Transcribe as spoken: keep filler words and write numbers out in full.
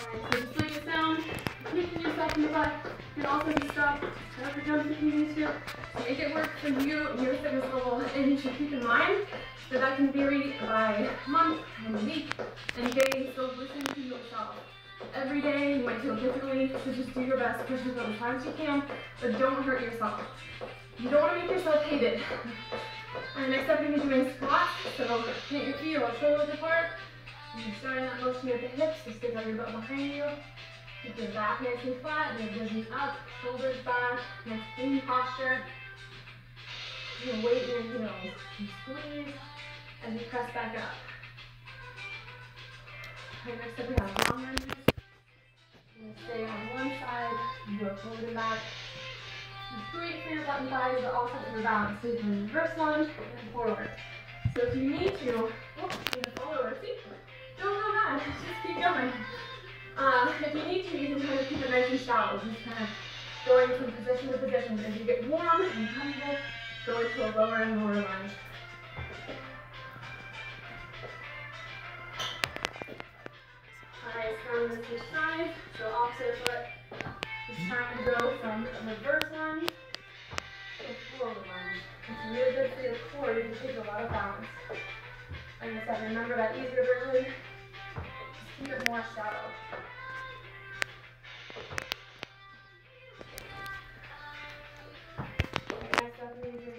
Alright, so just lay this down, kicking yourself in the butt. You can also just stop, whatever jumps if you need to. So make it work for you, your fitness level, and you should keep in mind that that can vary by month and week and day, so listen to yourself. Every day you might feel differently, so just do your best, push yourself as hard as you can, but don't hurt yourself. You don't want to make yourself hate it. Alright, next up you're going to be doing squats, so plant your feet or shoulders apart. You're starting that motion at the hips, so stick out your butt behind you. Keep your back nice and flat, your vision up, shoulders back, nice clean posture. You're gonna weight your heels, you squeeze as you press back up. Alright, next up we have long lunges. You're gonna stay on one side, you go forward and back. It's great for your butt and thighs, but also for your balance. So you can reverse lunge and forward. So if you need to, oh, you can fall over, see? Don't feel bad, just keep going. Uh, if you need to, you can kind of keep it nice and shallow, just kind of going from position to position. As you get warm and comfortable, go into a lower and lower lunge. Alright, so on this each side, so opposite foot is trying to go from reverse lunge to forward lunge. It's really good for your core, you can take a lot of balance. Like I said, remember that easier version, just keep it more shallow. Next up, we're going to do